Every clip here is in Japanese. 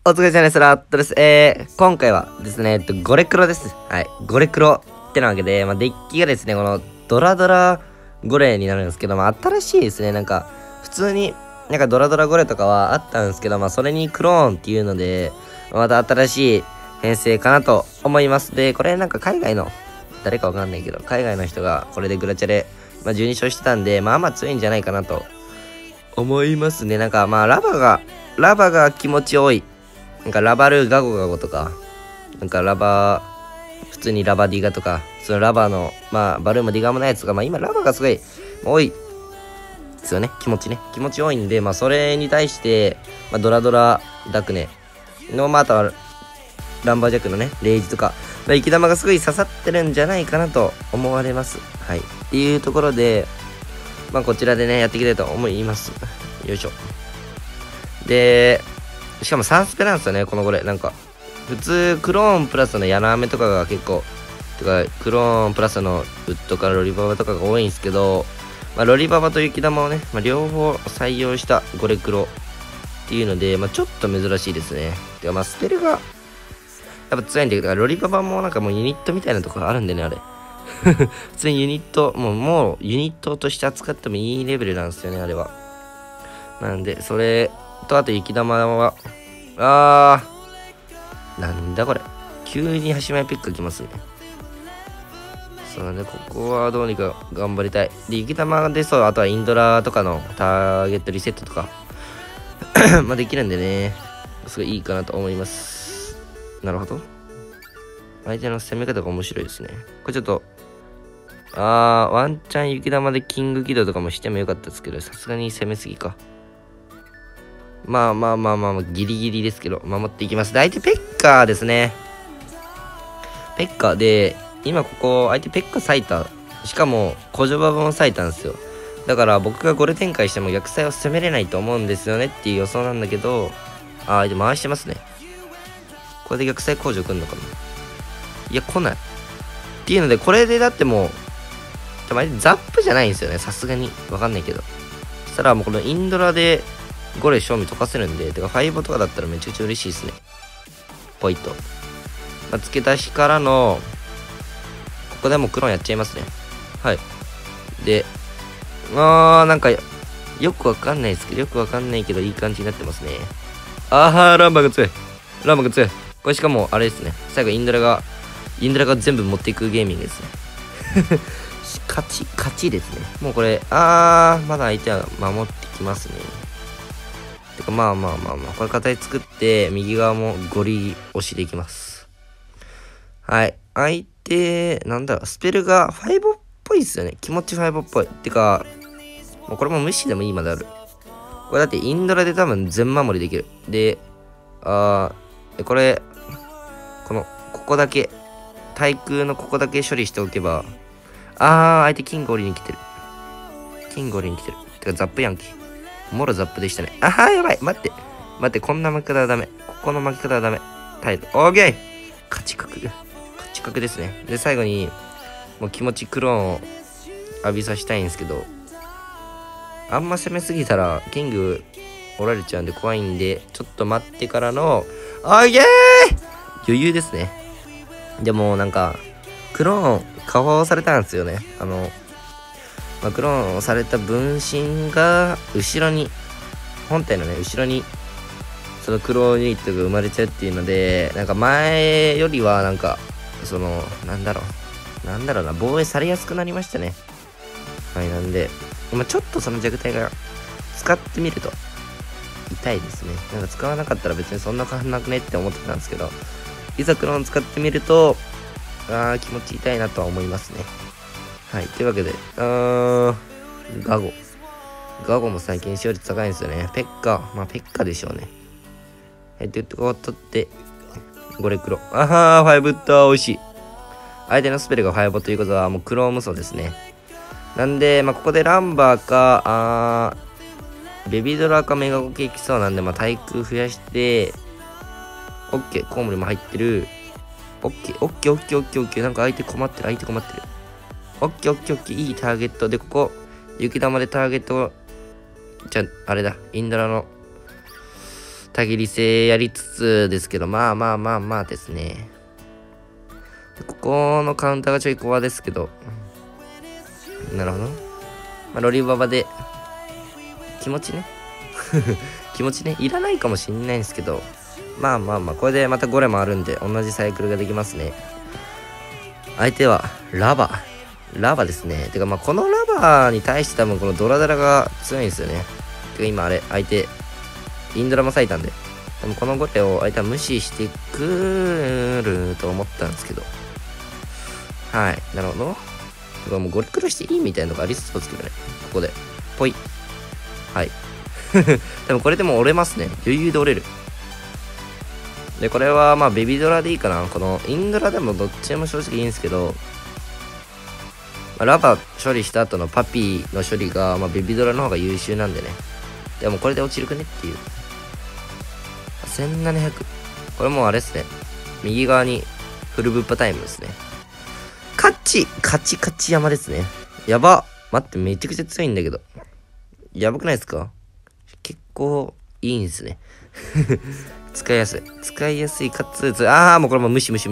お疲れ様です。ラットです。今回はですね、ゴレクロです。はい。ゴレクロってなわけで、デッキがですね、このドラドラゴレになるんですけど、新しいですね。なんか、普通に、なんかドラドラゴレとかはあったんですけど、それにクローンっていうので、また新しい編成かなと思います。で、これなんか海外の、誰かわかんないけど、海外の人がこれでグラチャレ、12勝してたんで、強いんじゃないかなと思いますね。なんか、ラバが気持ち多い。なんかラバルガゴガゴとか、なんか普通にラバディガとか、そのラバの、バルームディガもないやつとか、今ラバがすごい多いですよね。気持ち多いんで、それに対して、ドラドラダクネの、あとはランバージャックのね、レイジとか、生き玉がすごい刺さってるんじゃないかなと思われます。はい。っていうところで、こちらでね、やっていきたいと思います。よいしょ。で、しかも3スペなんですよね、このこれ。なんか、普通、クローンプラスの柳雨とかが結構、クローンプラスのウッドからロリババとかが多いんですけど、ロリババと雪玉をね、両方採用したゴレクロっていうので、ちょっと珍しいですね。てか、スペルが、やっぱ強いんだけど、ロリババもなんかもうユニットみたいなところあるんでね、あれ。普通にユニット、もうユニットとして扱ってもいいレベルなんですよね、あれは。なんで、それと、あと雪玉は、なんだこれ。急に端前ピックきますね。そうね、ここはどうにか頑張りたい。で、雪玉でそう、あとはインドラとかのターゲットリセットとかできるんでね、すごいいいかなと思います。なるほど。相手の攻め方が面白いですね。これちょっと、ワンチャン雪玉でキング起動とかもしてもよかったですけど、さすがに攻めすぎか。ギリギリですけど、守っていきます。で、相手ペッカーですね。ペッカーで、今ここ、相手ペッカー割いた。しかも、コジョババも割いたんですよ。だから僕がゴレ展開しても逆サイを攻めれないと思うんですよねっていう予想なんだけど、相手回してますね。これで逆サイ工場来んのかな。いや、来ない。っていうので、これでだってもう、ザップじゃないんですよね。さすがに。わかんないけど。そしたらもうこのインドラで、ゴレ賞味溶かせるんで、てかファイボとかだったらめちゃくちゃ嬉しいですね。ポイッと。付け出しからの、ここでもうクローンやっちゃいますね。はい。で、なんか、よくわかんないですけど、いい感じになってますね。ランバが強い。これしかも、あれですね。最後、インドラが全部持っていくゲーミングですね。勝ちですね。もうこれ、まだ相手は守ってきますね。てかこれ形作って、右側もゴリ押しでいきます。はい。相手、スペルがファイボっぽいっすよね。気持ちファイボっぽい。てか、もうこれも無視でもいいまである。これだってインドラで多分全守りできる。で、これ、ここだけ、対空のここだけ処理しておけば、相手キング降りに来てる。てかザップやんけ。もろザップでしたね。やばい。待って、こんな負け方はダメ。ここの負け方はダメ。タイル。オーケー勝ち確ですね。で、最後に、もう気持ちクローンを浴びさせたいんですけど、あんま攻めすぎたら、キングおられちゃうんで怖いんで、ちょっと待ってからの、オーケー余裕ですね。でもなんか、クローン、カバーされたんですよね。クローンされた分身が後ろに本体のね後ろにそのクローンユニットが生まれちゃうっていうので、なんか前よりはなんかそのなんだろうな、防衛されやすくなりましたね。はい。なんで今ちょっとその弱体が使ってみると痛いですね。なんか使わなかったら別にそんな変わんなくねって思ってたんですけど、いざクローン使ってみると気持ち痛いなとは思いますね。はい。というわけで、ガゴも最近使用率高いんですよね。ペッカでしょうね。はい。というとこを取って、ゴレクロ。ファイブッター、美味しい。相手のスペルがファイボということは、もうクロー無双ですね。なんで、ここでランバーか、ベビードラかメガゴケいきそうなんで、対空増やして、オッケー、コウモリも入ってる。オッケー。なんか相手困ってる。オッケー。いいターゲットで、ここ、雪玉でターゲットを、あれだ、インドラのたぎり性やりつつですけど、まあまあまあまあですね。ここのカウンターがちょい怖ですけど、なるほど。まあ、ロリババで、気持ちね。気持ちね、いらないかもしんないんですけど、まあまあまあ、これでまたゴレもあるんで、同じサイクルができますね。相手は、ラバですね。てかまあ、このラバに対して多分このドラドラが強いんですよね。てか今あれ、相手、インドラも割いたんで、でもこのゴレを相手は無視してくると思ったんですけど、はい、なるほど。てかもうゴレクロしていいみたいなのがありそうですけどね。ここで、ぽい。はい。でもこれでも折れますね。余裕で折れる。で、これはまあベビドラでいいかな。このインドラでもどっちでも正直いいんですけど、まあ、ラバ処理した後のパピーの処理が、まあ、ベビドラの方が優秀なんでね。でもこれで落ちるくねっていう。1700。これもうあれですね。右側にフルブッパタイムですね。カチ山ですね。やば。待って、めちゃくちゃ強いんだけど。やばくないですか？結構いいんですね。使いやすい。使いやすいかつ、もうこれも無視です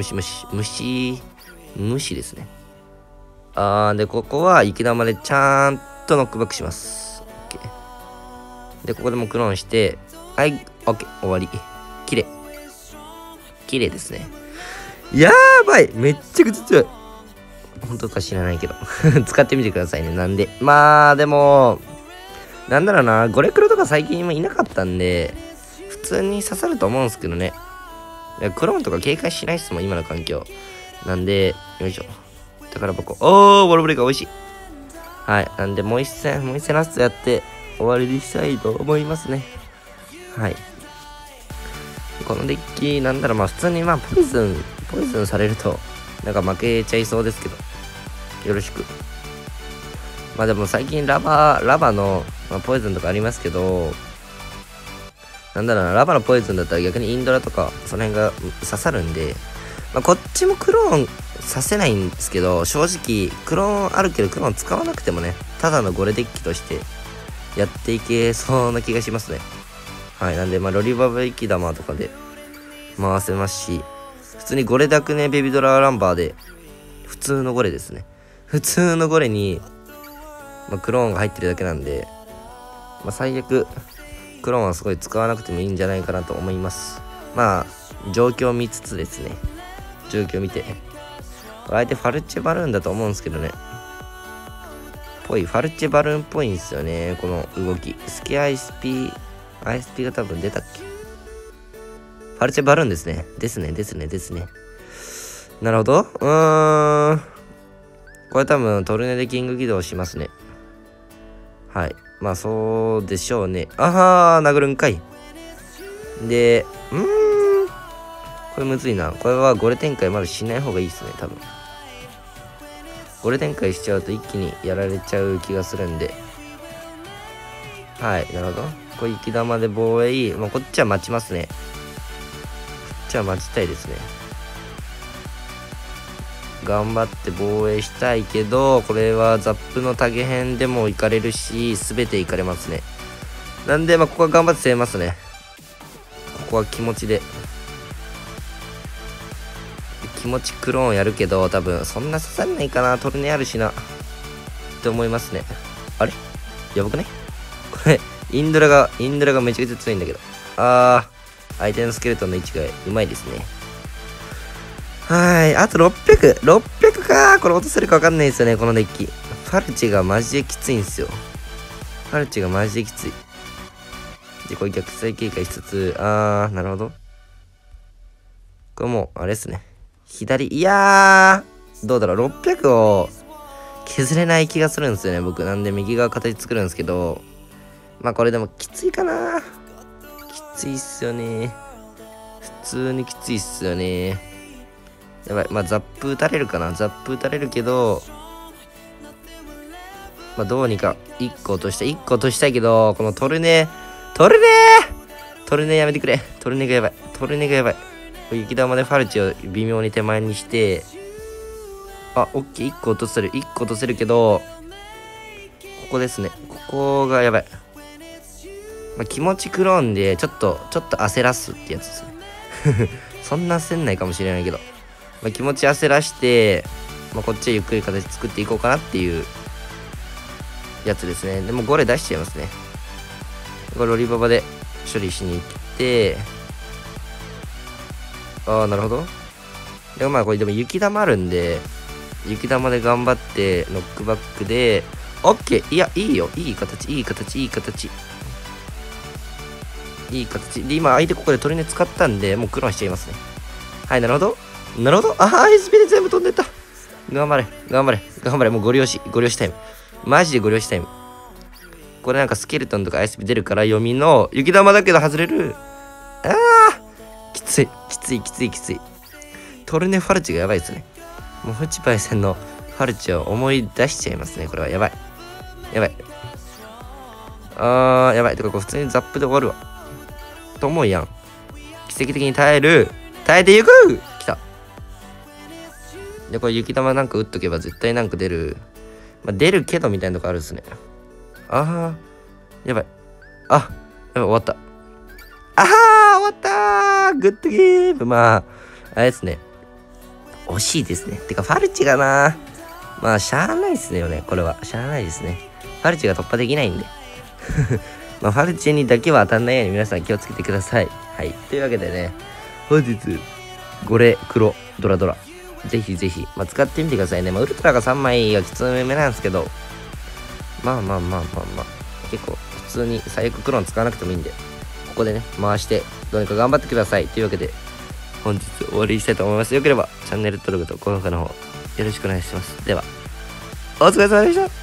ね。で、ここは生き玉でちゃんとノックバックします。OK。で、ここでもクローンして、はい、OK、終わり。綺麗ですね。やばい、めっちゃくちゃ強い。本当か知らないけど。使ってみてくださいね。なんで。まあ、でも、なんだろうな、ゴレクロとか最近今いなかったんで、普通に刺さると思うんですけどね。クローンとか警戒しないっすもん、今の環境。なんで、よいしょ。宝箱。ボロブレーカー美味しい。はい。なんで、もう一戦ラストやって終わりにしたいと思いますね。はい。このデッキ、なんだろう、まあ普通にまあポイズンされると、なんか負けちゃいそうですけど、よろしく。まあでも最近ラバの、まあ、ポイズンとかありますけど、なんだろうな、ラバのポイズンだったら逆にインドラとか、その辺が刺さるんで、まあこっちもクローンさせないんですけど、正直、クローンあるけどクローン使わなくてもね、ただのゴレデッキとしてやっていけそうな気がしますね。はい。なんで、まあロリバブ生き玉とかで回せますし、普通にゴレダクネベビドラランバーで、普通のゴレですね。普通のゴレに、まあ、クローンが入ってるだけなんで、まあ、最悪クローンはすごい使わなくてもいいんじゃないかなと思います。まあ状況を見つつですね、状況を見て、相手ファルチェバルーンだと思うんですけどね、ファルチェバルーンっぽいんですよね、この動き。スケ ISP が多分出たっけ。ファルチェバルーンですね。ですね。なるほど。これ多分トルネでキング起動しますね。はい。まあそうでしょうね。殴るんかい。で、これむずいな。これはゴレ展開まだしない方がいいですね、多分。ゴレ展開しちゃうと一気にやられちゃう気がするんで。はい、なるほど。これ生き玉で防衛。まあこっちは待ちますね。こっちは待ちたいですね。頑張って防衛したいけど、これはザップのタゲ編でも行かれるし、全て行かれますね。なんで、まあ、ここは頑張って攻めますね。ここは気持ちで。気持ちクローンやるけど、多分、そんな刺さんないかな。トルネあるしな。って思いますね。あれやばくねこれ、インドラがめちゃくちゃ強いんだけど。相手のスケルトンの位置がうまいですね。はい。あと600。600か。これ落とせるか分かんないですよね、このデッキ。ファルチがマジできついんですよ。ファルチがマジできつい。で、これ逆サイ警戒しつつ、なるほど。これもう、あれですね。左、いやー、どうだろう。600を削れない気がするんですよね、僕。なんで右側形作るんですけど、まあこれでもきついかな。きついっすよね。普通にきついっすよね。やばい。まあ、ザップ打たれるかな。ザップ打たれるけど、まあ、どうにか1個落としたいけど、このトルネやめてくれ。トルネがやばい。雪玉でファルチを微妙に手前にして、オッケー。1個落とせるけど、ここですね。ここがやばい。 まあ、気持ちクローンでちょっと焦らすってやつですね。そんな焦んないかもしれないけど、まあ、気持ち焦らして、まあ、こっちはゆっくり形作っていこうかなっていうやつですね。でもゴレ出しちゃいますね。これロリババで処理しに行って、ああ、なるほど。でもまあこれでも雪玉あるんで、雪玉で頑張ってノックバックで、オッケー。いや、いいよ。いい形。いい形で、今相手ここでトリネ使ったんで、もうクローンしちゃいますね。はい、なるほど。ああ、SP で全部飛んでった。頑張れ。もうゴリ押しタイム。マジでゴリ押しタイム。これなんかスケルトンとか ISP 出るから読みの雪玉だけど外れる。ああ、きつい。トルネファルチがやばいですね。もうフチパイセンのファルチを思い出しちゃいますね。これはやばい。あー、やばい。てかこれ普通にザップで終わるわ。と思うやん。奇跡的に耐えていく。来た。で、これ雪玉なんか打っとけば絶対なんか出る。まあ、出るけどみたいなとこあるっすね。あー、やばい。終わった。終わったー。グッドゲーム。まあ、あれですね。惜しいですね。てか、ファルチがな。まあ、しゃあないですねよね。これは。しゃあないですね。ファルチが突破できないんで。まあ、ファルチにだけは当たんないように皆さん気をつけてください。はい。というわけでね、本日、ゴレ、黒、ドラ。ぜひ、まあ、使ってみてくださいね。まあ、ウルトラが3枚がきつめなんですけど、まあ。結構、普通に最悪クローン使わなくてもいいんで、ここでね、回して、どうにか頑張ってください。というわけで、本日終わりにしたいと思います。よければ、チャンネル登録と高評価の方、よろしくお願いします。では、お疲れ様でした。